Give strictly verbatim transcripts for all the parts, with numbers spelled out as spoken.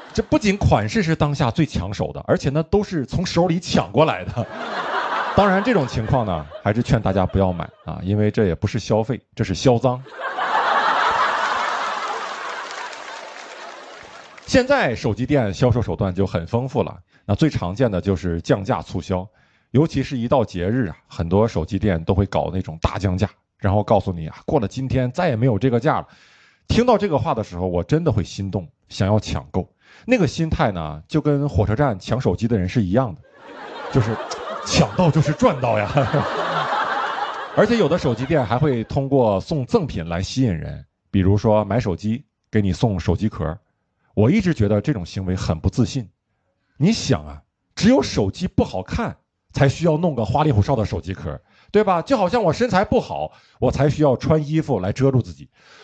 这不仅款式是当下最抢手的，而且呢都是从手里抢过来的。当然，这种情况呢，还是劝大家不要买啊，因为这也不是消费，这是销赃。现在手机店销售手段就很丰富了，那最常见的就是降价促销，尤其是一到节日啊，很多手机店都会搞那种大降价，然后告诉你啊，过了今天再也没有这个价了。听到这个话的时候，我真的会心动，想要抢购。那个心态呢，就跟火车站抢手机的人是一样的，就是抢到就是赚到呀。而且有的手机店还会通过送赠品来吸引人，比如说买手机给你送手机壳。我一直觉得这种行为很不自信。你想啊，只有手机不好看才需要弄个花里胡哨的手机壳，对吧？就好像我身材不好，我才需要穿衣服来遮住自己。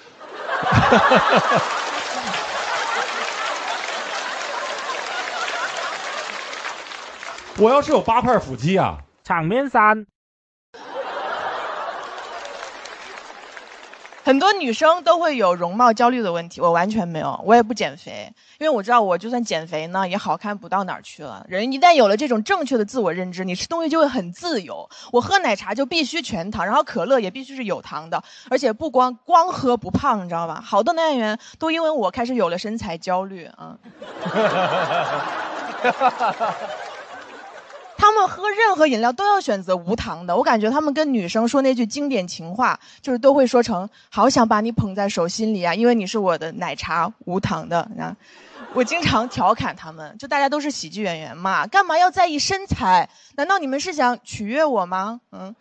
我要是有八块腹肌啊， 场面三。 很多女生都会有容貌焦虑的问题，我完全没有，我也不减肥，因为我知道我就算减肥呢，也好看不到哪儿去了。人一旦有了这种正确的自我认知，你吃东西就会很自由。我喝奶茶就必须全糖，然后可乐也必须是有糖的，而且不光光喝不胖，你知道吧？好多男演员都因为我开始有了身材焦虑啊。他们喝任何饮料都要选择无糖的，我感觉他们跟女生说那句经典情话，就是都会说成好想把你捧在手心里啊，因为你是我的奶茶无糖的。我经常调侃他们，就大家都是喜剧演员嘛，干嘛要在意身材？难道你们是想取悦我吗？嗯，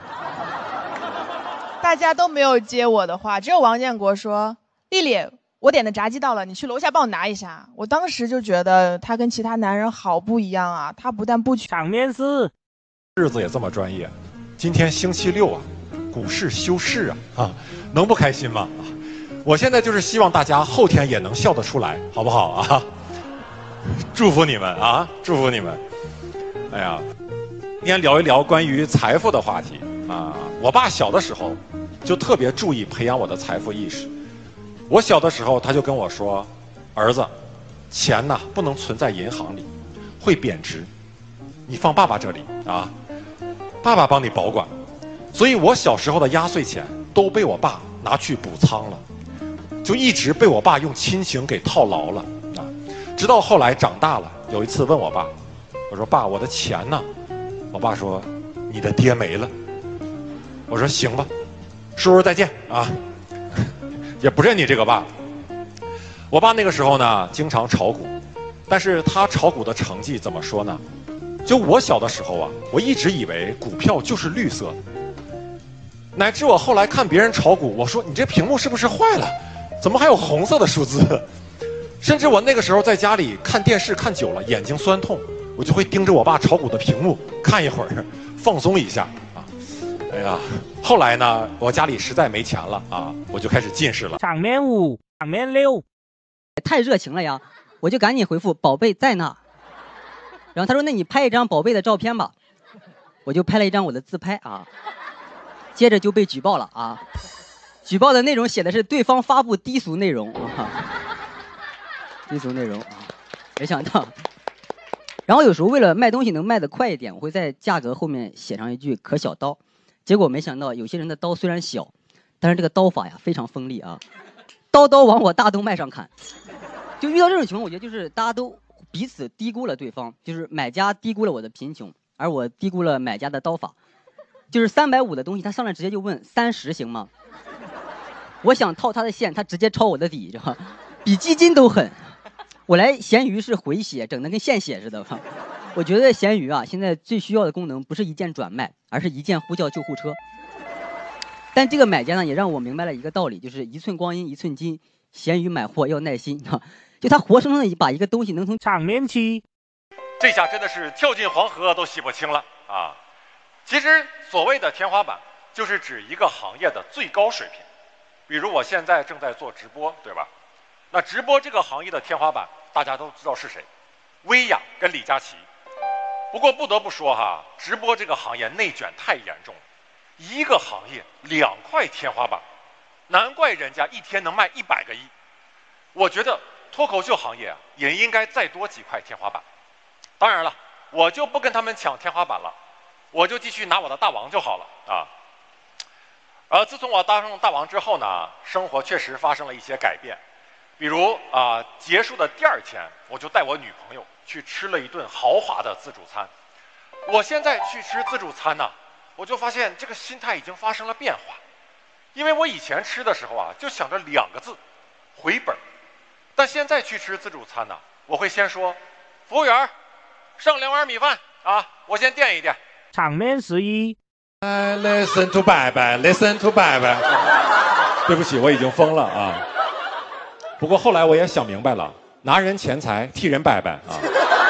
大家都没有接我的话，只有王建国说：“丽丽，我点的炸鸡到了，你去楼下帮我拿一下。”我当时就觉得他跟其他男人好不一样啊，他不但不去场面四， 日子也这么专业。今天星期六啊，股市休市啊，啊，能不开心吗？我现在就是希望大家后天也能笑得出来，好不好啊？祝福你们啊，祝福你们。哎呀，今天聊一聊关于财富的话题啊。我爸小的时候就特别注意培养我的财富意识。我小的时候，他就跟我说：“儿子，钱呐不能存在银行里，会贬值。你放爸爸这里啊，爸爸帮你保管。”所以我小时候的压岁钱都被我爸拿去补仓了，就一直被我爸用亲情给套牢了啊。直到后来长大了，有一次问我爸，我说：“爸，我的钱呢？”我爸说：“你的爹没了。”我说：“行吧，叔叔再见啊。”也不认你这个爸。我爸那个时候呢，经常炒股，但是他炒股的成绩怎么说呢？就我小的时候啊，我一直以为股票就是绿色，乃至我后来看别人炒股，我说你这屏幕是不是坏了？怎么还有红色的数字？甚至我那个时候在家里看电视看久了，眼睛酸痛，我就会盯着我爸炒股的屏幕看一会儿，放松一下。哎呀，后来呢，我家里实在没钱了啊，我就开始近视了。 场面五，场面六， 太热情了呀，我就赶紧回复宝贝在那。然后他说：“那你拍一张宝贝的照片吧。”我就拍了一张我的自拍啊，接着就被举报了啊。举报的内容写的是对方发布低俗内容啊，低俗内容啊，没想到。然后有时候为了卖东西能卖得快一点，我会在价格后面写上一句可小刀。结果没想到，有些人的刀虽然小，但是这个刀法呀非常锋利啊，刀刀往我大动脉上砍。就遇到这种情况，我觉得就是大家都彼此低估了对方，就是买家低估了我的贫穷，而我低估了买家的刀法。就是三百五的东西，他上来直接就问三十行吗？我想套他的线，他直接抄我的底，知道吧？比基金都狠。我来闲鱼是回血，整得跟献血似的。我觉得闲鱼啊，现在最需要的功能不是一键转卖，而是一键呼叫救护车。但这个买家呢，也让我明白了一个道理，就是一寸光阴一寸金，闲鱼买货要耐心啊。就他活生生的把一个东西能从场面七， 这下真的是跳进黄河都洗不清了啊！其实所谓的天花板，就是指一个行业的最高水平。比如我现在正在做直播，对吧？那直播这个行业的天花板，大家都知道是谁，薇娅跟李佳琦。不过不得不说哈，直播这个行业内卷太严重了，一个行业两块天花板，难怪人家一天能卖一百个亿。我觉得脱口秀行业啊，也应该再多几块天花板。当然了，我就不跟他们抢天花板了，我就继续拿我的大王就好了啊。呃，自从我当上大王之后呢，生活确实发生了一些改变。比如啊、呃，结束的第二天，我就带我女朋友去吃了一顿豪华的自助餐。我现在去吃自助餐呢，我就发现这个心态已经发生了变化。因为我以前吃的时候啊，就想着两个字，回本。但现在去吃自助餐呢，我会先说，服务员，上两碗米饭啊，我先垫一垫。 场面十一。 哎 ，listen to 拜拜 ，listen to 拜拜。对不起，我已经疯了啊。不过后来我也想明白了，拿人钱财替人拜拜啊。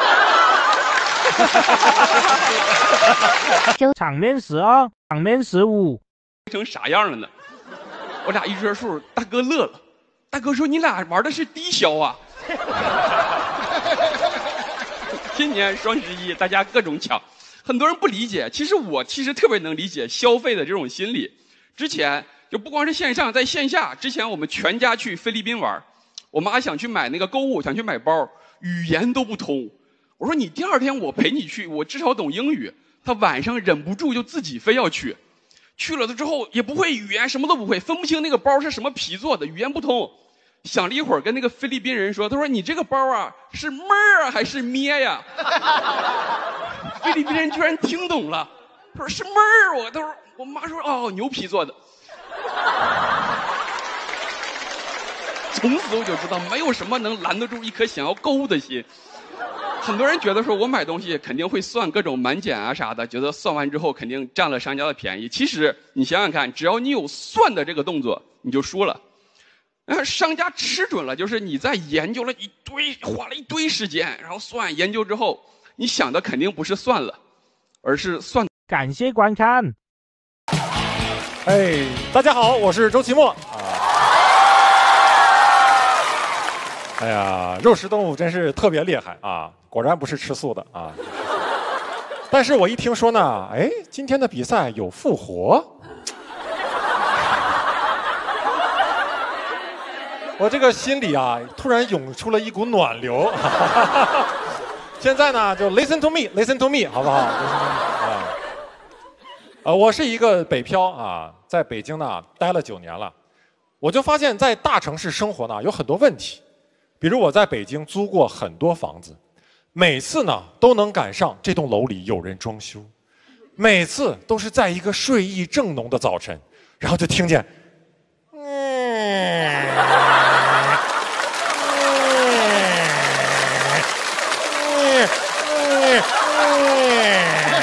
场面十二，场面十五。 成啥样了呢？我俩一说数，大哥乐了。大哥说：“你俩玩的是低消啊！”今年双十一，大家各种抢，很多人不理解。其实我其实特别能理解消费的这种心理。之前就不光是线上，在线下，之前我们全家去菲律宾玩，我妈想去买那个购物，想去买包，语言都不通。我说：“你第二天我陪你去，我至少懂英语。”她晚上忍不住就自己非要去。去了之后也不会语言，什么都不会，分不清那个包是什么皮做的，语言不通。想了一会儿，跟那个菲律宾人说：“他说你这个包啊，是妹儿啊还是咩呀？”菲律宾人居然听懂了，他说：“是妹儿。”我他说我妈说：“哦，牛皮做的。”从此我就知道，没有什么能拦得住一颗想要购物的心。很多人觉得说我买东西肯定会算各种满减啊啥的，觉得算完之后肯定占了商家的便宜。其实你想想看，只要你有算的这个动作，你就输了。呃，商家吃准了，就是你在研究了一堆，花了一堆时间，然后算研究之后，你想的肯定不是算了，而是算。 感谢观看。 哎，大家好，我是周奇墨。哎呀，肉食动物真是特别厉害啊！果然不是吃素的啊。但是我一听说呢，哎，今天的比赛有复活，我这个心里啊，突然涌出了一股暖流。现在呢，就 listen to me，listen to me， 好不好？啊，呃，我是一个北漂啊，在北京呢待了九年了，我就发现，在大城市生活呢有很多问题。比如我在北京租过很多房子，每次呢都能赶上这栋楼里有人装修，每次都是在一个睡意正浓的早晨，然后就听见，嗯，嗯嗯嗯，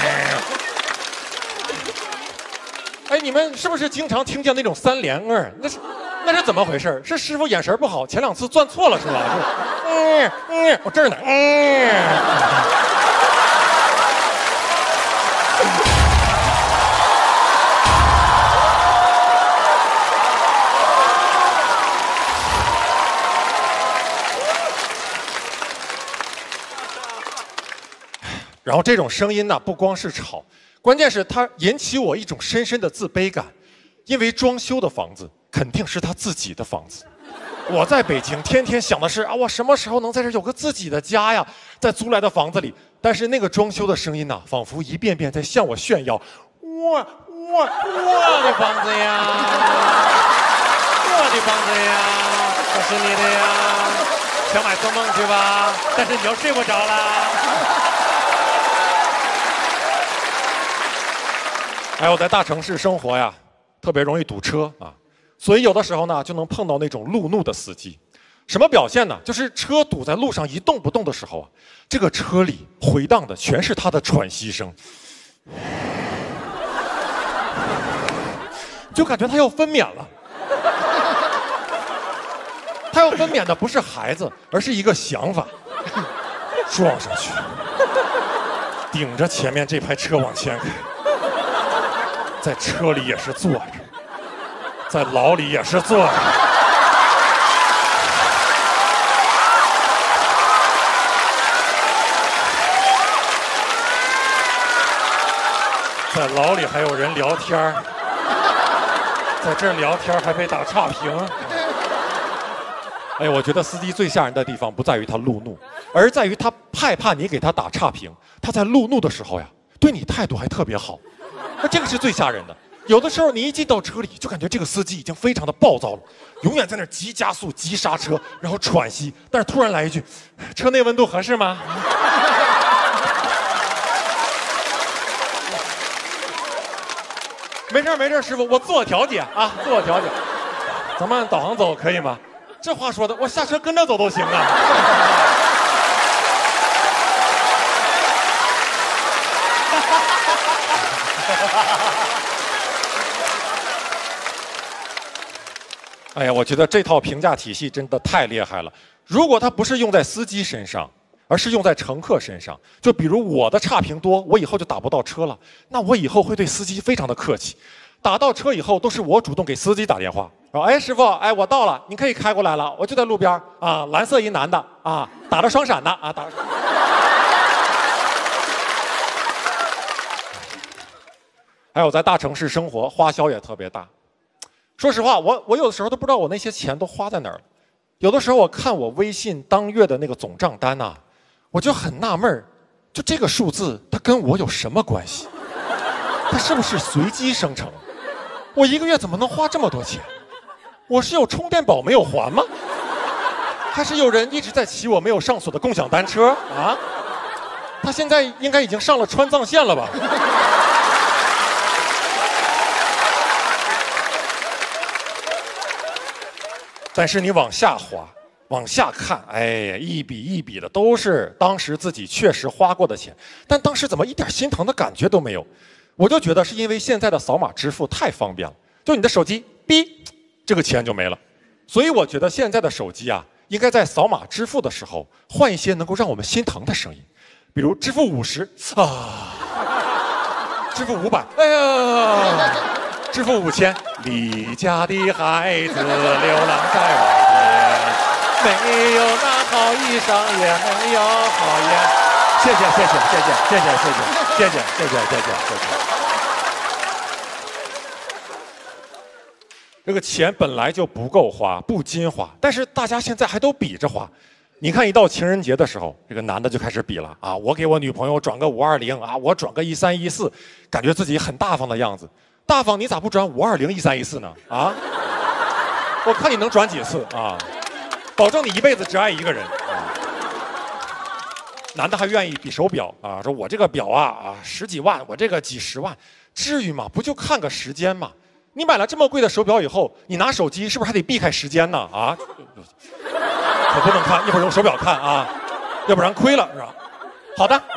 哎，你们是不是经常听见那种三连嗯？那是。那是怎么回事？是师傅眼神不好，前两次攥错了是吧？嗯嗯，我这儿呢。嗯。然后这种声音呢，不光是吵，关键是它引起我一种深深的自卑感，因为装修的房子肯定是他自己的房子。我在北京天天想的是啊，我什么时候能在这有个自己的家呀？在租来的房子里，但是那个装修的声音呢，仿佛一遍遍在向我炫耀：我我我的房子呀，我的房子呀，这是你的呀，想买做梦去吧，但是你要睡不着啦。哎，我在大城市生活呀，特别容易堵车啊。所以有的时候呢，就能碰到那种路怒的司机。什么表现呢？就是车堵在路上一动不动的时候啊，这个车里回荡的全是他的喘息声，就感觉他要分娩了。他要分娩的不是孩子，而是一个想法，撞上去，顶着前面这排车往前开，在车里也是坐着。在牢里也是坐着，在牢里还有人聊天，在这儿聊天还被打差评。 哎，我觉得司机最吓人的地方不在于他路怒，而在于他害怕你给他打差评。他在路怒的时候呀，对你态度还特别好，那这个是最吓人的。有的时候你一进到车里，就感觉这个司机已经非常的暴躁了，永远在那儿急加速、急刹车，然后喘息，但是突然来一句：“车内温度合适吗？”没事没事，师傅，我自我调节啊，自我调节。咱们按导航走可以吗？这话说的，我下车跟着走都行啊。哎呀，我觉得这套评价体系真的太厉害了。如果它不是用在司机身上，而是用在乘客身上，就比如我的差评多，我以后就打不到车了，那我以后会对司机非常的客气。打到车以后，都是我主动给司机打电话，说：“哎，师傅，哎，我到了，你可以开过来了，我就在路边啊，蓝色一男的啊，打着双闪呢啊，打着。”还有在大城市生活，花销也特别大。说实话，我我有的时候都不知道我那些钱都花在哪儿了。有的时候我看我微信当月的那个总账单呐、啊，我就很纳闷儿，就这个数字它跟我有什么关系？它是不是随机生成？我一个月怎么能花这么多钱？我是有充电宝没有还吗？还是有人一直在骑我没有上锁的共享单车啊？他现在应该已经上了川藏线了吧？但是你往下滑，往下看，哎呀，一笔一笔的都是当时自己确实花过的钱，但当时怎么一点心疼的感觉都没有？我就觉得是因为现在的扫码支付太方便了，就你的手机，哔，这个钱就没了。所以我觉得现在的手机啊，应该在扫码支付的时候换一些能够让我们心疼的声音，比如支付五十啊，支付五百，哎呀。支付五千，离家的孩子流浪在外边，没有那好衣裳，也没有好烟。谢谢谢谢谢谢谢谢谢谢谢谢谢谢谢谢谢。这个钱本来就不够花，不禁花，但是大家现在还都比着花。你看，一到情人节的时候，这个男的就开始比了啊！我给我女朋友转个五二零啊，我转个一三一四，感觉自己很大方的样子。大方，你咋不转五二零一三一四呢？啊！我看你能转几次啊？保证你一辈子只爱一个人。啊、男的还愿意比手表啊，说我这个表啊啊十几万，我这个几十万，至于吗？不就看个时间吗？你买了这么贵的手表以后，你拿手机是不是还得避开时间呢？啊！我不能看，一会儿用手表看啊，要不然亏了是吧？好的。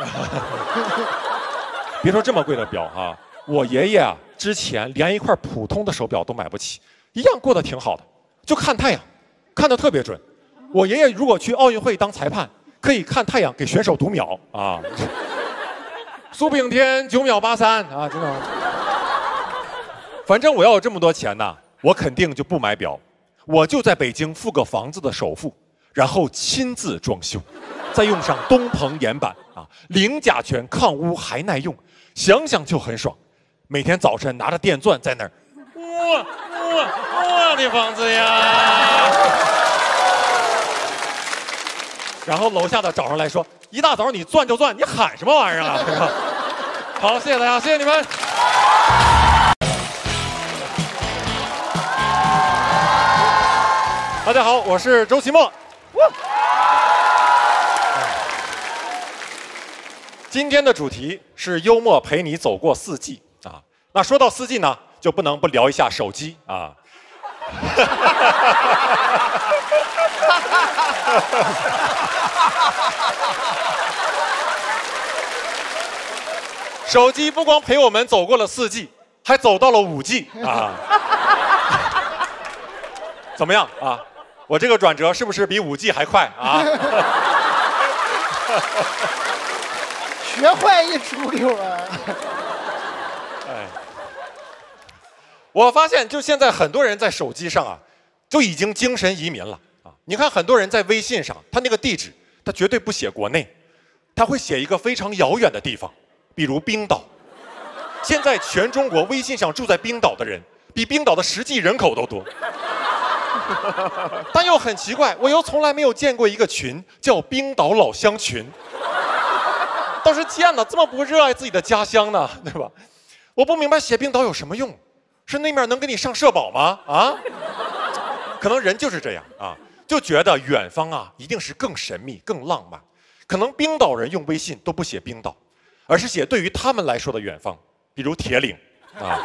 别说这么贵的表哈、啊，我爷爷啊。之前连一块普通的手表都买不起，一样过得挺好的，就看太阳，看得特别准。我爷爷如果去奥运会当裁判，可以看太阳给选手读秒啊。苏炳添九秒八三啊，真的。反正我要有这么多钱呐，我肯定就不买表，我就在北京付个房子的首付，然后亲自装修，再用上东鹏岩板啊，零甲醛、抗污还耐用，想想就很爽。每天早晨拿着电钻在那儿，哇哇我的房子呀！然后楼下的找上来说，一大早你钻就钻，你喊什么玩意儿啊？好，谢谢大家，谢谢你们。大家好，我是周奇墨。今天的主题是幽默陪你走过四季。啊，那说到四季呢，就不能不聊一下手机啊。手机不光陪我们走过了四季，还走到了五 G 啊。怎么样啊？我这个转折是不是比五 G 还快啊？ 学坏一出溜啊！ 哎，我发现就现在很多人在手机上啊，就已经精神移民了啊！你看很多人在微信上，他那个地址他绝对不写国内，他会写一个非常遥远的地方，比如冰岛。现在全中国微信上住在冰岛的人，比冰岛的实际人口都多。 但又很奇怪，我又从来没有见过一个群叫冰岛老乡群。倒是见了，这么不热爱自己的家乡呢，对吧？我不明白写冰岛有什么用，是那面能给你上社保吗？啊？可能人就是这样啊，就觉得远方啊一定是更神秘、更浪漫。可能冰岛人用微信都不写冰岛，而是写对于他们来说的远方，比如铁岭啊。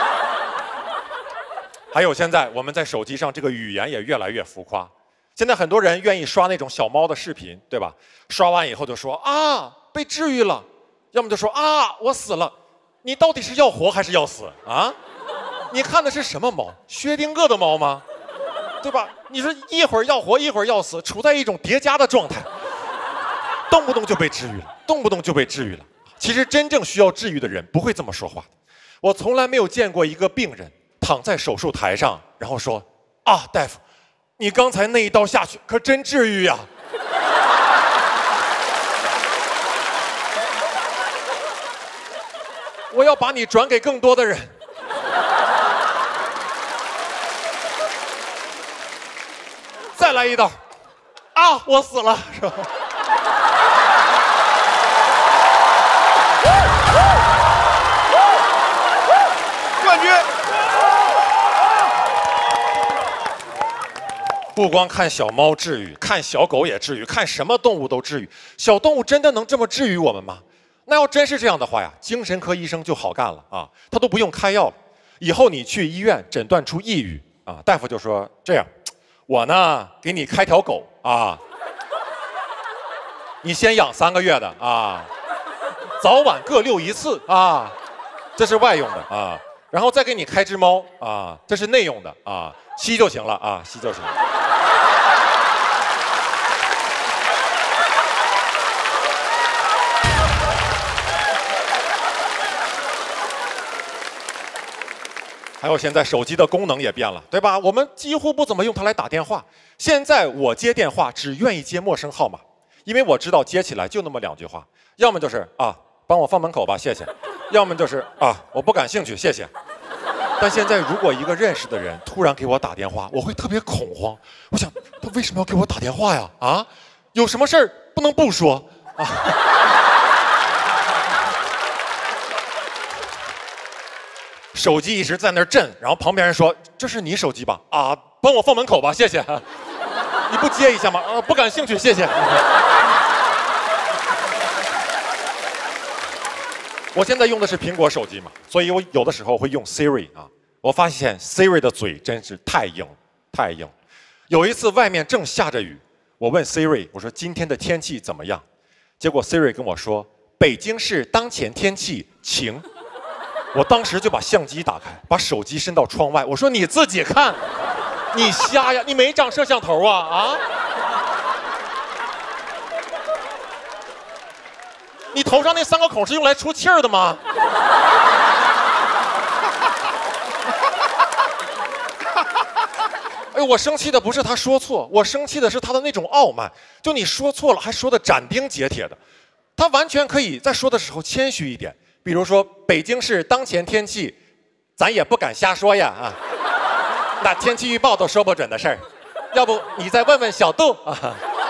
还有现在我们在手机上这个语言也越来越浮夸，现在很多人愿意刷那种小猫的视频，对吧？刷完以后就说啊被治愈了，要么就说啊我死了。你到底是要活还是要死啊？你看的是什么猫？薛定谔的猫吗？对吧？你说一会儿要活一会儿要死，处在一种叠加的状态，动不动就被治愈了，动不动就被治愈了。其实真正需要治愈的人不会这么说话的。我从来没有见过一个病人躺在手术台上，然后说啊大夫，你刚才那一刀下去可真治愈呀。我要把你转给更多的人。再来一刀，啊，我死了，是吧？ 冠军。 不光看小猫治愈，看小狗也治愈，看什么动物都治愈。小动物真的能这么治愈我们吗？那要真是这样的话呀，精神科医生就好干了啊，他都不用开药了。以后你去医院诊断出抑郁啊，大夫就说这样，我呢给你开条狗啊，你先养三个月的啊，早晚各遛一次啊，这是外用的啊，然后再给你开只猫啊，这是内用的啊，吸就行了啊，吸就行了。还有现在手机的功能也变了，对吧？我们几乎不怎么用它来打电话。现在我接电话只愿意接陌生号码，因为我知道接起来就那么两句话，要么就是啊，帮我放门口吧，谢谢；要么就是啊，我不感兴趣，谢谢。但现在如果一个认识的人突然给我打电话，我会特别恐慌。我想他为什么要给我打电话呀？啊，有什么事儿不能不说啊？手机一直在那儿震，然后旁边人说：“这是你手机吧？啊，帮我放门口吧，谢谢。你不接一下吗？啊，不感兴趣，谢谢。”我现在用的是苹果手机嘛，所以我有的时候会用 Siri 啊。我发现 Siri 的嘴真是太硬，太硬。有一次外面正下着雨，我问 Siri， 我说今天的天气怎么样？结果 Siri 跟我说，北京市当前天气晴。我当时就把相机打开，把手机伸到窗外，我说你自己看，你瞎呀？你没长摄像头啊？啊？你头上那三个孔是用来出气儿的吗？哎呦，我生气的不是他说错，我生气的是他的那种傲慢。就你说错了，还说的斩钉截铁的，他完全可以在说的时候谦虚一点。比如说北京市当前天气，咱也不敢瞎说呀啊，那天气预报都说不准的事儿，要不你再问问小杜啊。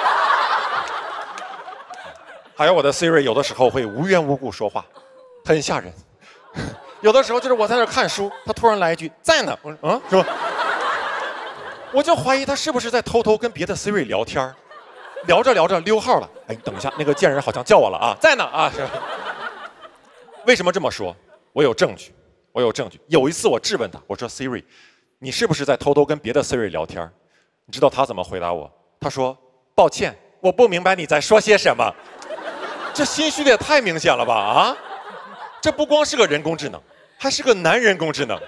还有我的 Siri 有的时候会无缘无故说话，很吓人。有的时候就是我在那看书，他突然来一句在呢，我说嗯是吧？我就怀疑他是不是在偷偷跟别的 Siri 聊天，聊着聊着溜号了。哎，等一下，那个贱人好像叫我了啊，在呢啊是吧？为什么这么说？我有证据，我有证据。有一次我质问他，我说 Siri， 你是不是在偷偷跟别的 Siri 聊天？你知道他怎么回答我？他说抱歉，我不明白你在说些什么。这心虚的也太明显了吧啊！这不光是个人工智能，还是个男人工智能。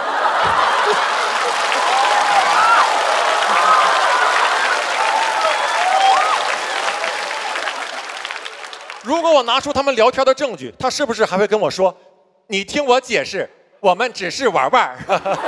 如果我拿出他们聊天的证据，他是不是还会跟我说：“你听我解释，我们只是玩玩。”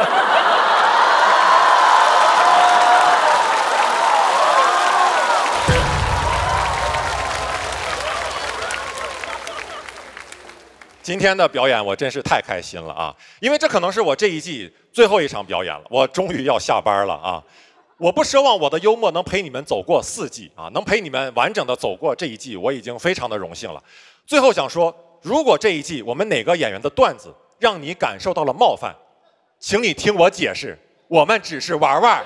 今天的表演我真是太开心了啊！因为这可能是我这一季最后一场表演了，我终于要下班了啊！ 我不奢望我的幽默能陪你们走过四季啊，能陪你们完整的走过这一季，我已经非常的荣幸了。最后想说，如果这一季我们哪个演员的段子让你感受到了冒犯，请你听我解释，我们只是玩玩。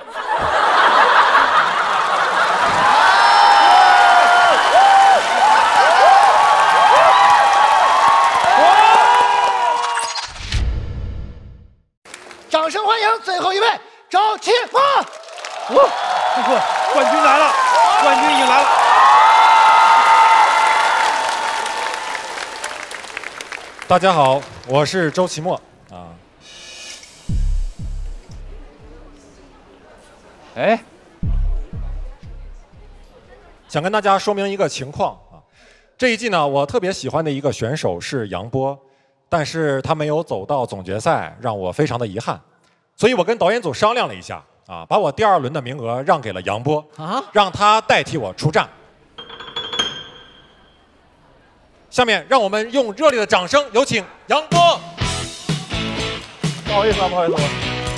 掌声欢迎最后一位周奇墨！ 哇，不过冠军来了，冠军已经来了。 大家好，我是周奇墨啊。 哎， 想跟大家说明一个情况啊，这一季呢，我特别喜欢的一个选手是杨波，但是他没有走到总决赛，让我非常的遗憾。所以我跟导演组商量了一下啊，把我第二轮的名额让给了杨波啊，让他代替我出战。下面让我们用热烈的掌声有请杨波。 不好意思啊，不好意思啊。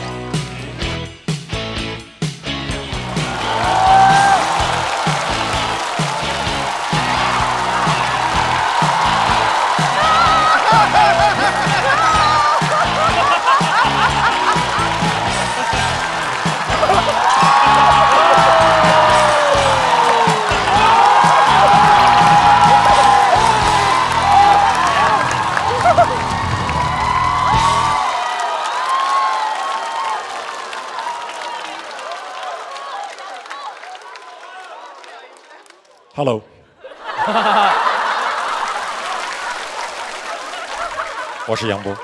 Hello， 我是杨波。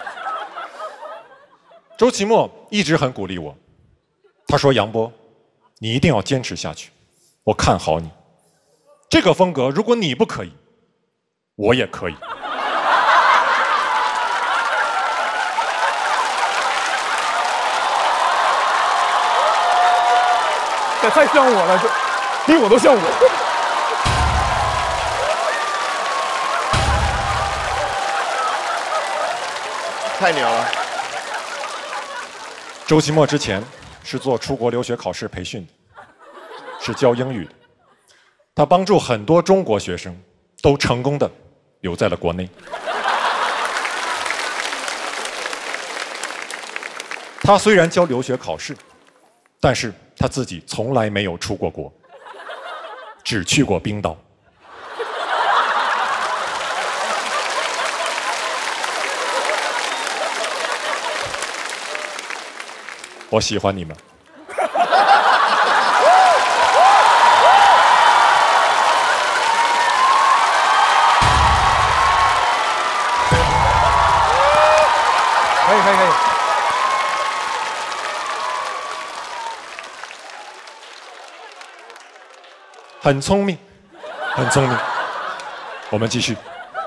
周奇墨一直很鼓励我，他说：“杨波，你一定要坚持下去，我看好你。这个风格，如果你不可以，我也可以。” 这太像我了，这比我都像我。 太牛了！ 周奇墨之前是做出国留学考试培训的，是教英语的。他帮助很多中国学生都成功的留在了国内。他虽然教留学考试，但是他自己从来没有出过国，只去过冰岛。我喜欢你们。 可以可以可以。 很聪明，很聪明。我们继续。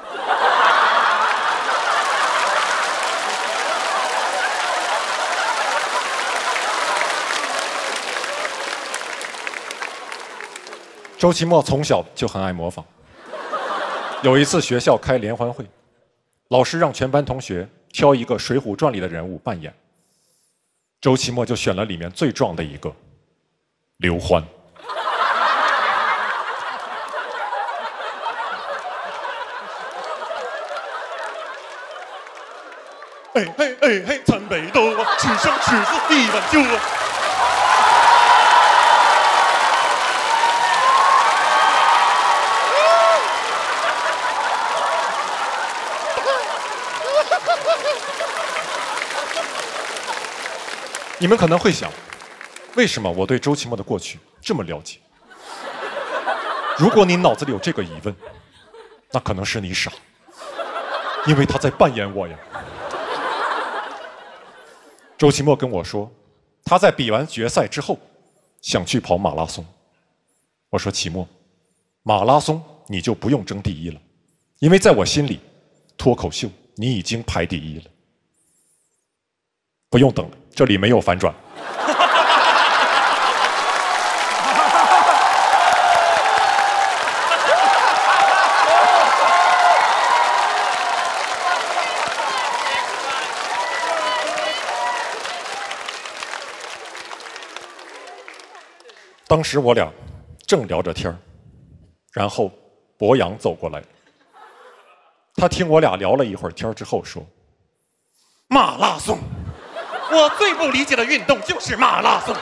周奇墨从小就很爱模仿。有一次学校开联欢会，老师让全班同学挑一个《水浒传》里的人物扮演，周奇墨就选了里面最壮的一个刘欢。哎嘿哎嘿，参北斗啊，此生此世一碗酒啊。你们可能会想，为什么我对周奇墨的过去这么了解？如果你脑子里有这个疑问，那可能是你傻，因为他在扮演我呀。周奇墨跟我说，他在比完决赛之后，想去跑马拉松。我说奇墨，马拉松你就不用争第一了，因为在我心里，脱口秀你已经排第一了。不用等了，这里没有反转。 当时我俩正聊着天儿，然后博洋走过来，他听我俩聊了一会儿天之后说：“马拉松，我最不理解的运动就是马拉松。”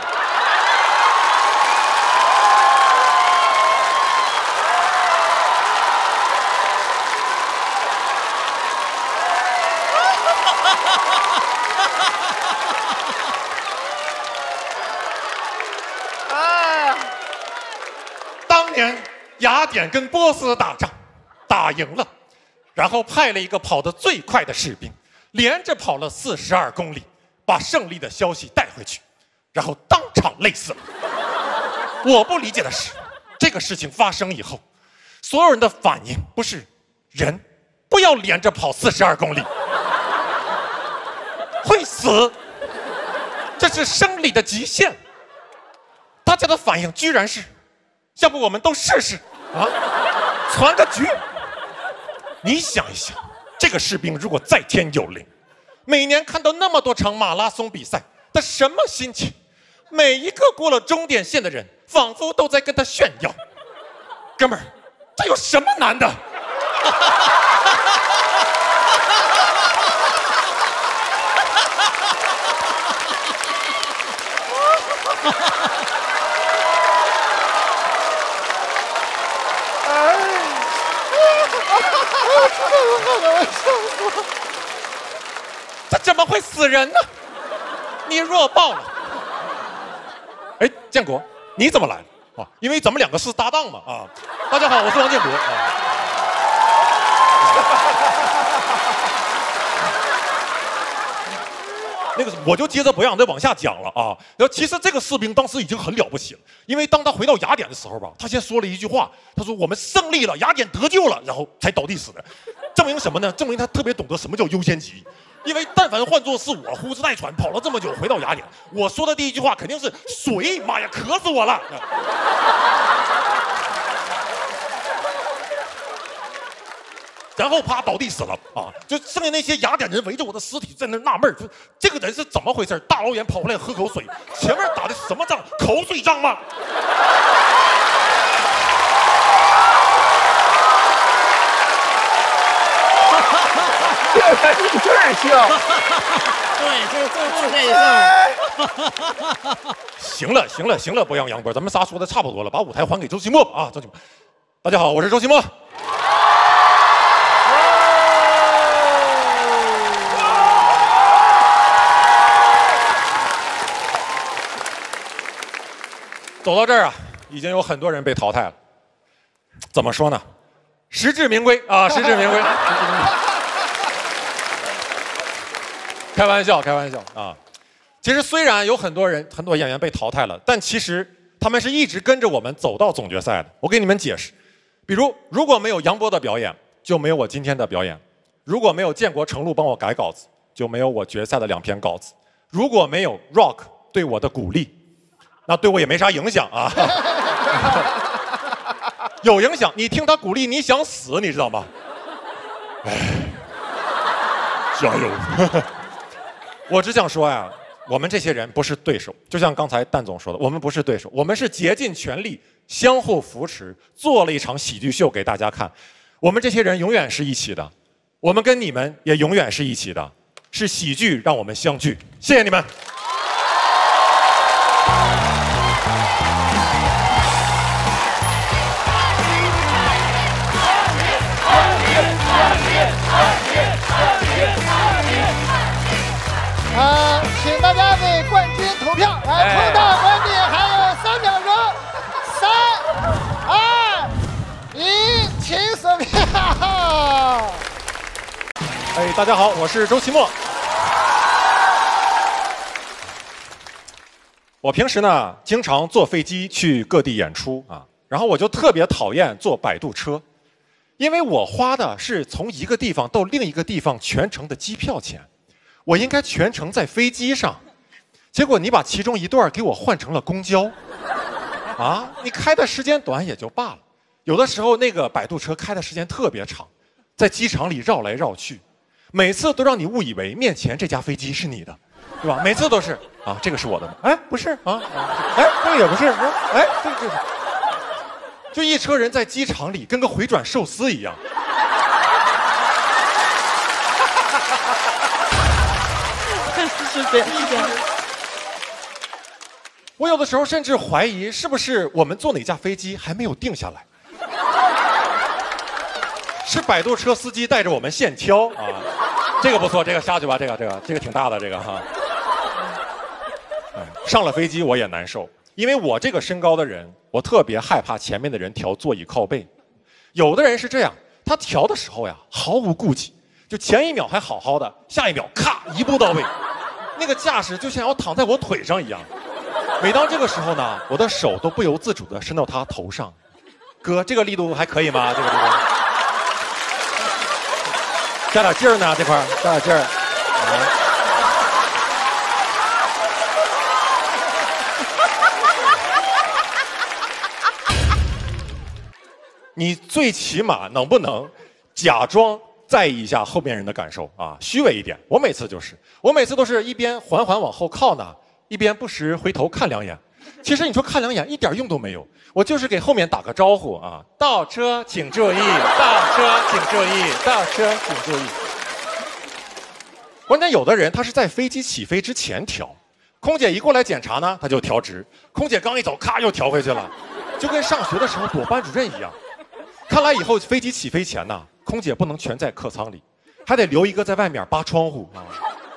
当年雅典跟波斯打仗，打赢了，然后派了一个跑得最快的士兵，连着跑了四十二公里，把胜利的消息带回去，然后当场累死了。我不理解的是，这个事情发生以后，所有人的反应不是人不要连着跑四十二公里，会死，这是生理的极限。大家的反应居然是，要不我们都试试啊，传个局。你想一想，这个士兵如果在天有灵，每年看到那么多场马拉松比赛，他什么心情？每一个过了终点线的人，仿佛都在跟他炫耀。哥们儿，这有什么难的？这怎么会死人呢？你弱爆了！哎，建国，你怎么来了啊？因为咱们两个是搭档嘛啊！大家好，我是王建国啊。那个，我就接着博洋再往下讲了啊。然后，其实这个士兵当时已经很了不起了，因为当他回到雅典的时候吧，他先说了一句话，他说：“我们胜利了，雅典得救了。”然后才倒地死的，证明什么呢？证明他特别懂得什么叫优先级。因为但凡换作是我呼哧带喘跑了这么久回到雅典，我说的第一句话肯定是水，妈呀，渴死我了。然后啪倒地死了啊！就剩下那些雅典人围着我的尸体在那纳闷，就这个人是怎么回事？大老远跑回来喝口水，前面打的什么仗？口水仗吗？ 这才是智性。 对，就是就是这个。 行了行了行了，博洋杨波，咱们仨说的差不多了，把舞台还给周奇墨吧啊！周奇墨，大家好，我是周奇墨。走到这儿啊，已经有很多人被淘汰了。怎么说呢？实至名归啊，实至名归。开玩笑，开玩笑啊！其实虽然有很多人、很多演员被淘汰了，但其实他们是一直跟着我们走到总决赛的。我给你们解释，比如如果没有杨波的表演，就没有我今天的表演；如果没有建国程璐帮我改稿子，就没有我决赛的两篇稿子；如果没有 Rock 对我的鼓励，那对我也没啥影响啊。有影响，你听他鼓励，你想死，你知道吗？哎，加油！我只想说呀，我们这些人不是对手，就像刚才蛋总说的，我们不是对手，我们是竭尽全力，相互扶持，做了一场喜剧秀给大家看。我们这些人永远是一起的，我们跟你们也永远是一起的，是喜剧让我们相聚。谢谢你们。 呃，请大家为冠军投票，来，抽到冠军还有三秒钟，三、二、一，请锁票。 哎，大家好，我是周奇墨。我平时呢，经常坐飞机去各地演出啊，然后我就特别讨厌坐摆渡车，因为我花的是从一个地方到另一个地方全程的机票钱。我应该全程在飞机上，结果你把其中一段给我换成了公交，啊，你开的时间短也就罢了，有的时候那个摆渡车开的时间特别长，在机场里绕来绕去，每次都让你误以为面前这架飞机是你的， 对吧？每次都是啊，这个是我的吗？哎，不是啊，哎，这个也不是，哎，这个这个，就一车人在机场里跟个回转寿司一样。 是这样，是这样。 我有的时候甚至怀疑，是不是我们坐哪架飞机还没有定下来？是摆渡车司机带着我们现挑啊？这个不错，这个下去吧，这个这个这个挺大的这个哈。上了飞机我也难受，因为我这个身高的人，我特别害怕前面的人调座椅靠背。有的人是这样，他调的时候呀毫无顾忌，就前一秒还好好的，下一秒咔一步到位，那个架势就像要躺在我腿上一样。每当这个时候呢，我的手都不由自主地伸到他头上。哥，这个力度还可以吗？这个力度，加点劲儿呢，这块儿加点劲儿。啊你最起码能不能假装在意一下后面人的感受啊？虚伪一点。我每次就是，我每次都是一边缓缓往后靠呢，一边不时回头看两眼。其实你说看两眼一点用都没有，我就是给后面打个招呼啊，倒车请注意，倒车请注意，倒车请注意。关键有的人他是在飞机起飞之前调，空姐一过来检查呢，他就调直，空姐刚一走，咔又调回去了，就跟上学的时候躲班主任一样。看来以后飞机起飞前呢，空姐不能全在客舱里，还得留一个在外面扒窗户啊。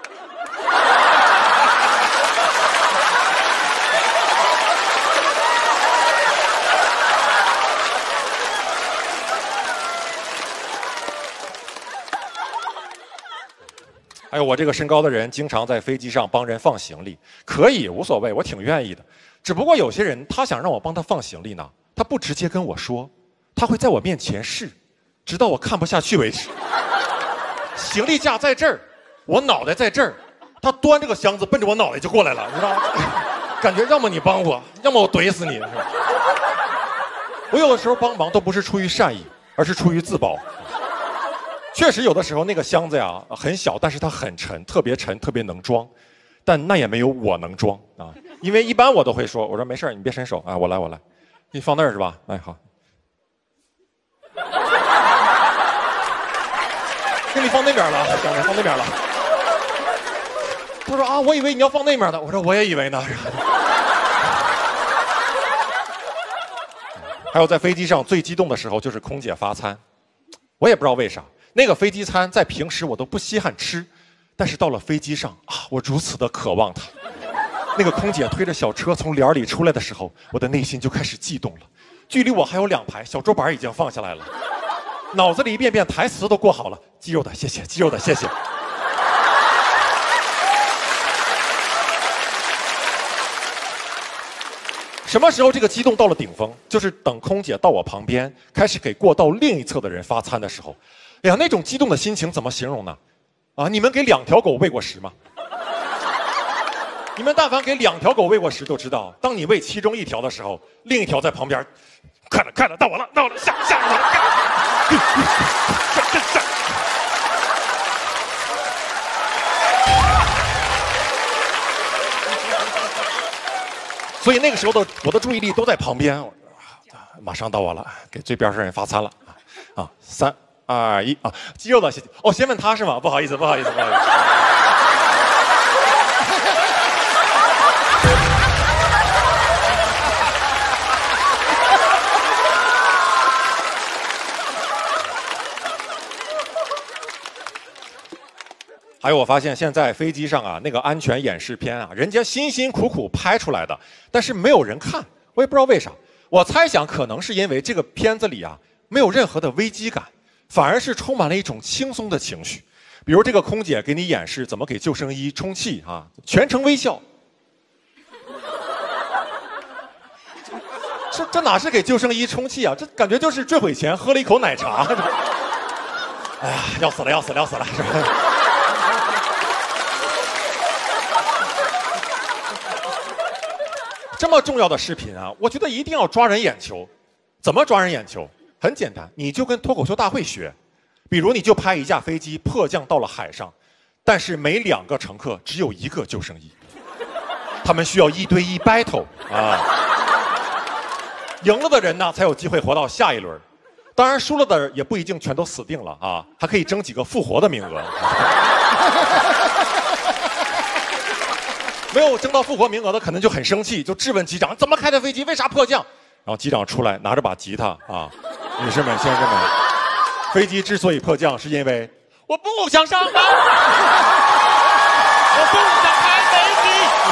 还有我这个身高的人，经常在飞机上帮人放行李，可以无所谓，我挺愿意的。只不过有些人他想让我帮他放行李呢，他不直接跟我说，他会在我面前试，直到我看不下去为止。行李架在这儿，我脑袋在这儿，他端这个箱子奔着我脑袋就过来了，你知道吗？感觉要么你帮我，要么我怼死你。是吧？我有的时候帮忙都不是出于善意，而是出于自保。确实有的时候那个箱子呀很小，但是它很沉，特别沉，特别能装，但那也没有我能装啊。因为一般我都会说，我说没事你别伸手啊，我来我来，你放那儿是吧？哎好，给你放那边了，箱子放那边了。他说啊，我以为你要放那边的，我说我也以为呢。还有在飞机上最激动的时候就是空姐发餐，我也不知道为啥。那个飞机餐在平时我都不稀罕吃，但是到了飞机上啊，我如此的渴望它。那个空姐推着小车从帘里出来的时候，我的内心就开始悸动了。距离我还有两排，小桌板已经放下来了，脑子里一遍遍台词都过好了，肌肉的谢谢，肌肉的谢谢。什么时候这个激动到了顶峰？就是等空姐到我旁边，开始给过道另一侧的人发餐的时候。哎呀，那种激动的心情怎么形容呢？啊，你们给两条狗喂过食吗？你们但凡给两条狗喂过食，就知道，当你喂其中一条的时候，另一条在旁边，快了，快了，到我了，到我了，下下我了，下下下。所以那个时候的我的注意力都在旁边，马上到我了，给最边上人发餐了啊！啊，三二一啊！肌肉的谢谢哦，先问他是吗？不好意思，不好意思，不好意思。还有，我发现现在飞机上啊，那个安全演示片啊，人家辛辛苦苦拍出来的，但是没有人看，我也不知道为啥。我猜想可能是因为这个片子里啊，没有任何的危机感，反而是充满了一种轻松的情绪。比如这个空姐给你演示怎么给救生衣充气啊，全程微笑。这这哪是给救生衣充气啊？这感觉就是坠毁前喝了一口奶茶。哎呀，要死了，要死了，要死了，是吧？这么重要的视频啊，我觉得一定要抓人眼球。怎么抓人眼球？很简单，你就跟脱口秀大会学。比如你就拍一架飞机迫降到了海上， 但是每两个乘客只有一个救生衣，他们需要一对一 battle 啊。赢了的人呢，才有机会活到下一轮。当然，输了的人也不一定全都死定了啊，还可以争几个复活的名额。没有争到复活名额的，可能就很生气，就质问机长：怎么开的飞机？为啥迫降？然后机长出来拿着把吉他啊，女士们、先生们，飞机之所以迫降，是因为我不想上班，我不想开飞机。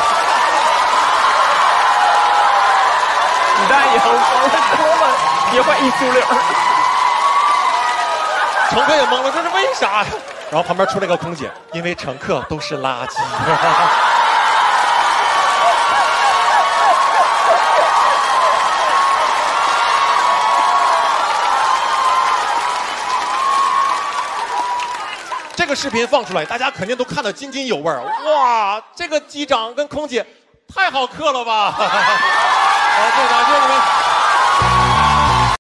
子弹以后疯了多了，别换一苏溜。 乘客也懵了，这是为啥呀？然后旁边出来个空姐，因为乘客都是垃圾。这个视频放出来，大家肯定都看得津津有味儿。哇，这个机长跟空姐太好磕了吧！好，谢谢大家，谢谢你们。